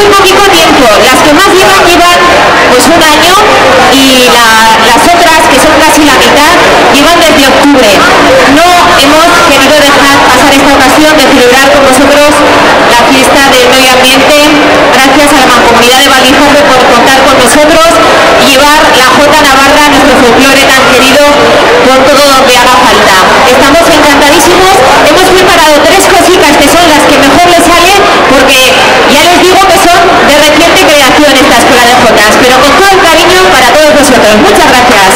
muy poquito tiempo. Las que más llevan pues un año y las otras, que son casi la mitad, llevan desde octubre. No hemos querido dejar pasar esta ocasión de celebrar con vosotros la fiesta del medio ambiente. Gracias a la Mancomunidad de Valdizorbe por contar con nosotros y llevar la Jota Navarra, nuestro folclore tan querido, por todo donde haga falta. Estamos encantadísimos. Hemos preparado 3 cositas que son las que mejor les salen, porque ya les digo que son de reciente creación esta escuela de Jotas, pero con todo el cariño para todos vosotros. Muchas gracias.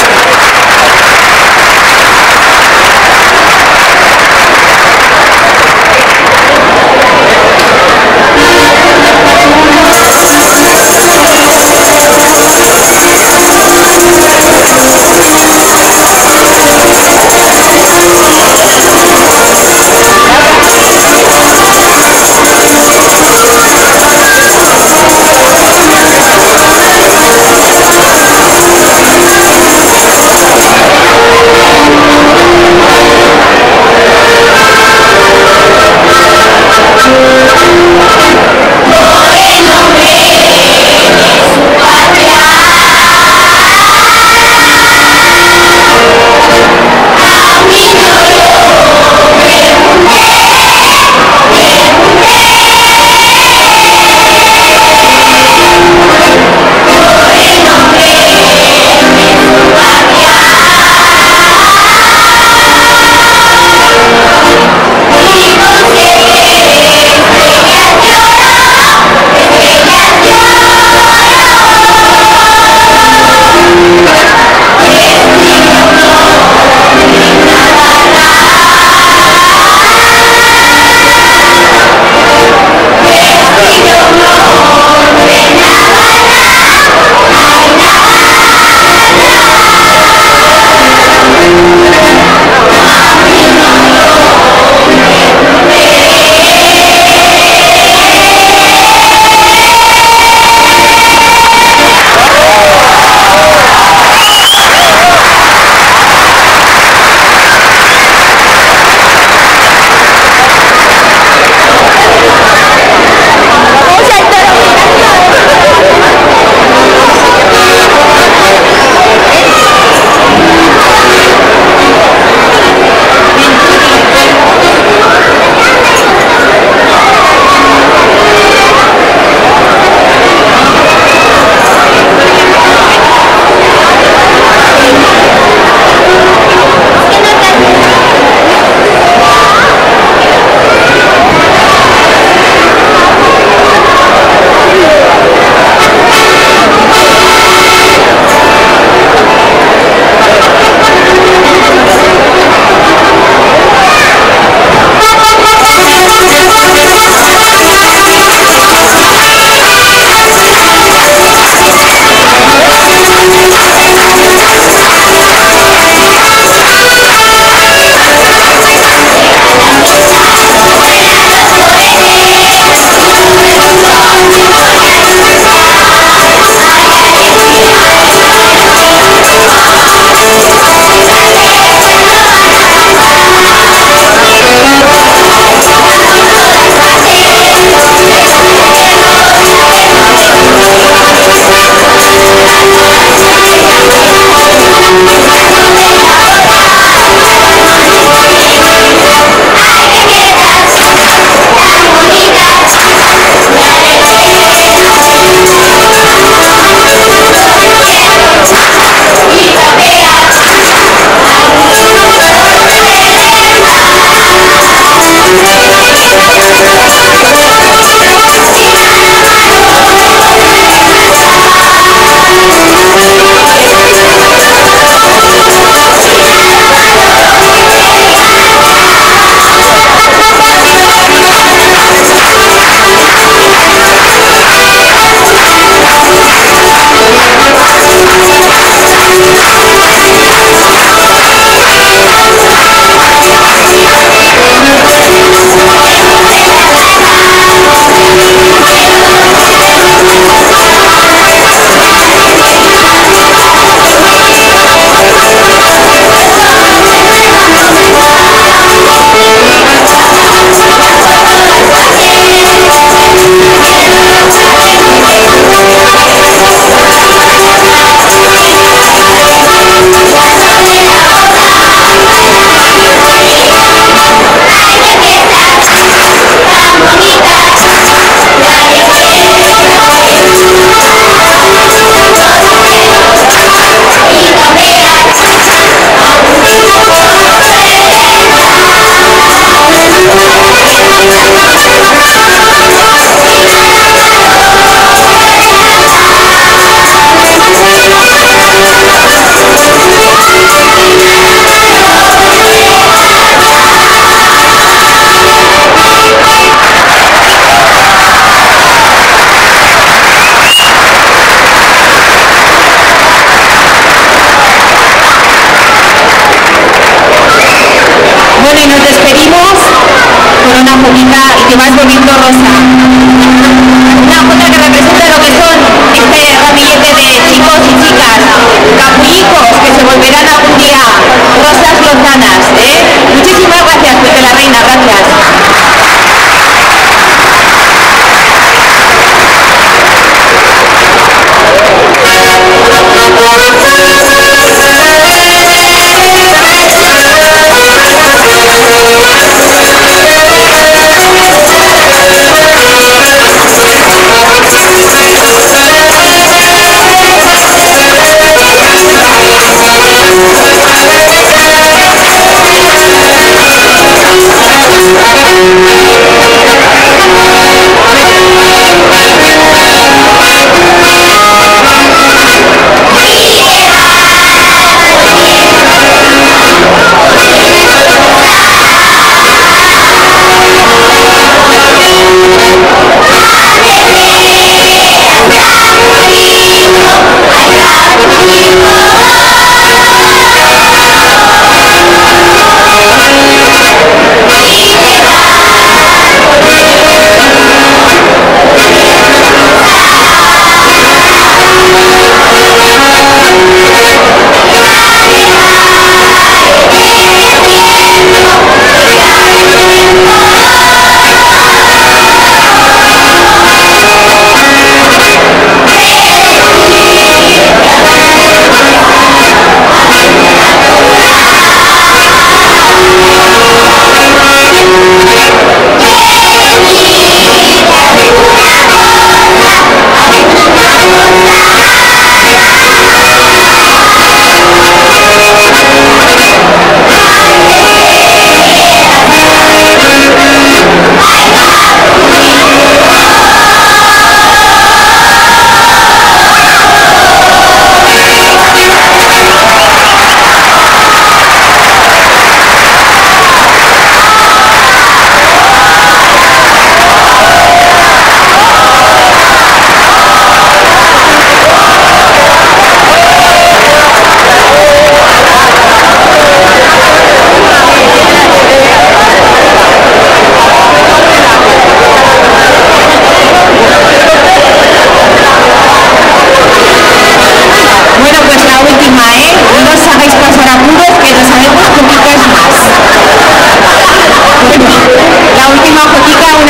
vas bebiendo rosa. Una foto que representa lo que son este ramillete de chicos y chicas, capullicos que se volverán algún día rosas lozanas. Muchísimas gracias, Pepe la Reina, gracias.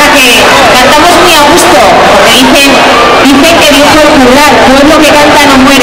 Cantamos muy a gusto, porque dicen que Dios es plural, pueblo que canta no muere.